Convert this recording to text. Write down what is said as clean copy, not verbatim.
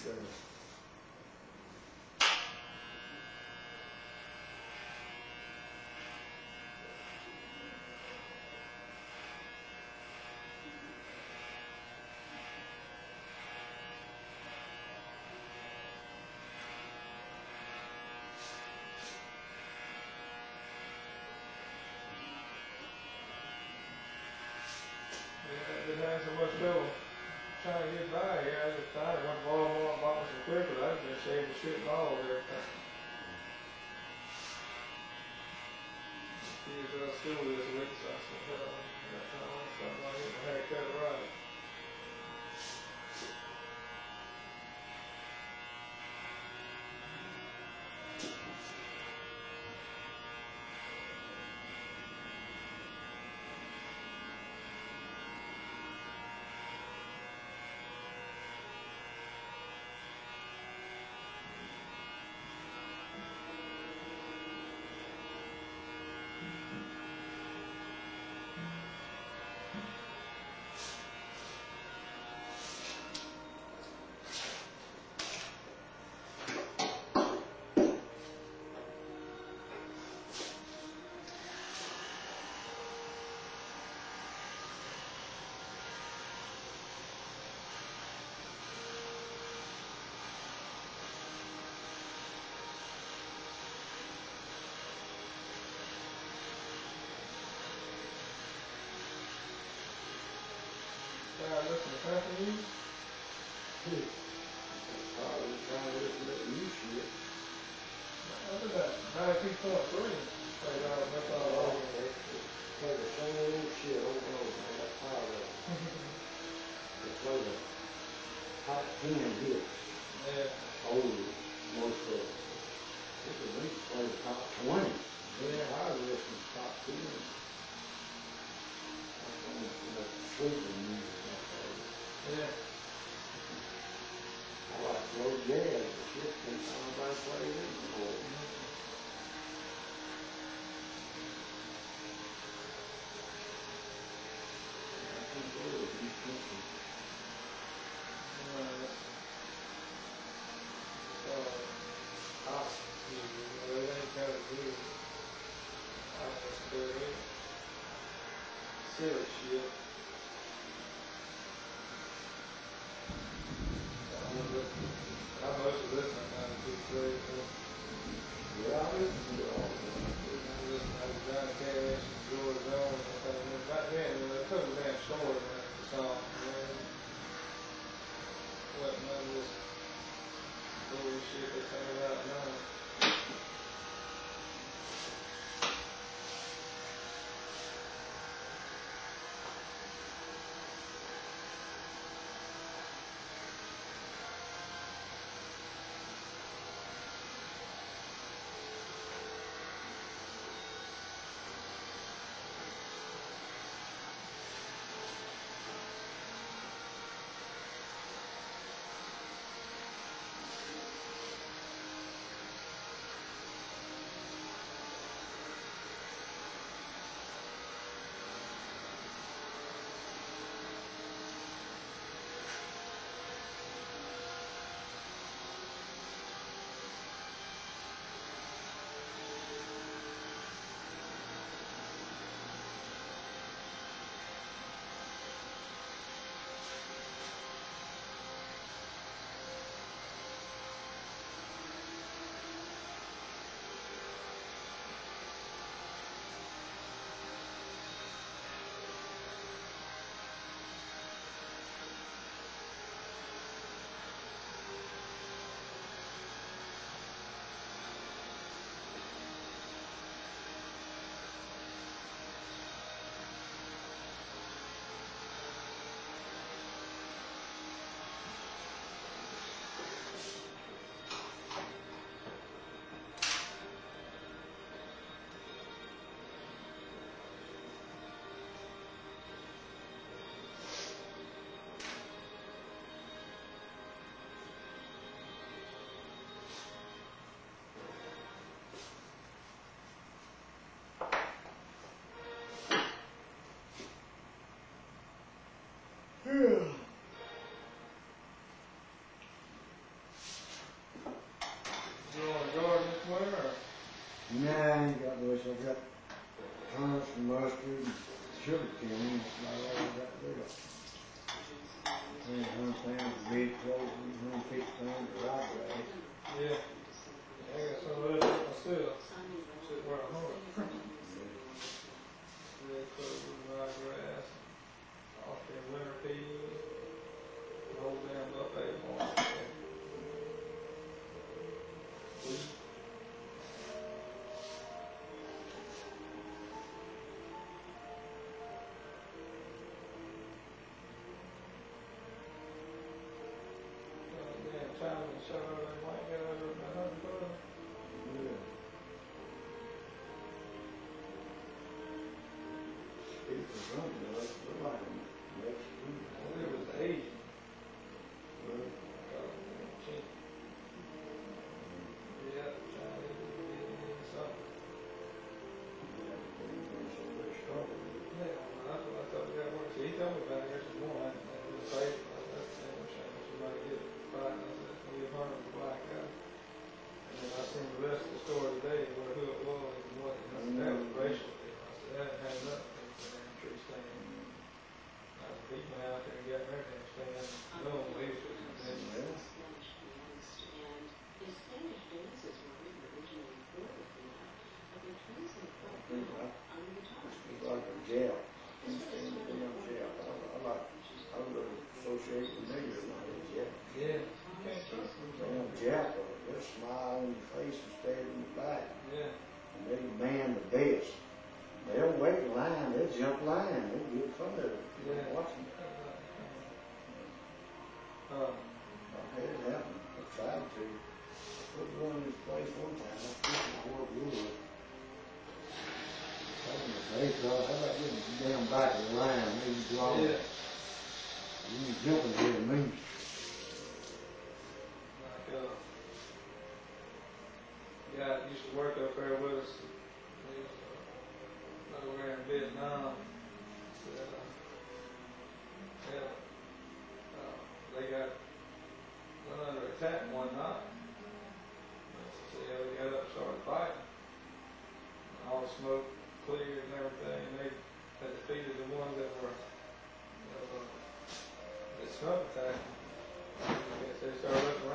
Didn't have so much trouble trying to get by here. I just thought I went to Walmart and bought me some clippers. I just been shaving the shit and all of everything. Kids out of school this week, so I said, hell, I got time on something like get my hair cut right. Listen to country music? Probably trying to listen to new shit. What is that? 92.3. That's all over. Play the same old shit over and over, man. That's how they play the top 10 hits. Yeah. Old, most of it. They could at least play the top 20. Yeah, I listen to the top 10. That's only sleeping music. Yeah. I like slow jazz, but shit, can't find nobody play it anymore. I think it was these country. It ain't got to do. I just do it. Silly shit. I mostly listen to 92.3. Yeah, I listen to it all the time. I listen to Johnny Cash and George Jones and things. Back then, they took a damn story in the song. What none of this bullshit they talking about now. Nah, I ain't got much. I got turnips and mustard and sugar cane. That's about all I got there. 100 pounds of red clover, 150 pounds of ryegrass. Yeah. I got some of that myself. Shit where I'm home. Red clover, ryegrass, off them winter peas, the whole damn buffet morning. Wheat. Damn time to show her that white guy over $100. Yeah. Speaking of something, let's look like them next week. It was Asian. Well, Cheap. Yeah, Chinese, Vietnamese, something. yeah, they're so much trouble. Yeah, that's what I thought we got work. See, he told me about it here this morning. And it was paid. I said, that's the same shame. Somebody get it fried. And I said, it's going to be $100 for black guy. And then I seen the rest of the story today where who it was and what. And I said, that was racial. I said, that had nothing to do with the damn tree stand. I said, he went out there and got their damn stand. No one believes it. And then, Well, it's like a gel. It's damn gel. I would associate with niggers like a gel. yeah, you can't trust them. Damn gel, they'll smile on your face and stare in your back. Yeah. And they demand the best. They don't wait in line, they'll jump line, they'll get in front of it. Yeah. Watch them. I've had it happen. I tried to. Put one in this place one time, I put it in Fort Wood. They thought, how about getting down back of the line, maybe draw. Yeah. You ain't jumping here to me. Like, guy that used to work up there with us. He was over there in Vietnam. Said, they got went under attack one night. So yeah, they got up and started fighting. And all the smoke cleared and everything. And they had defeated the ones that were that smoke attacking. I guess they started looking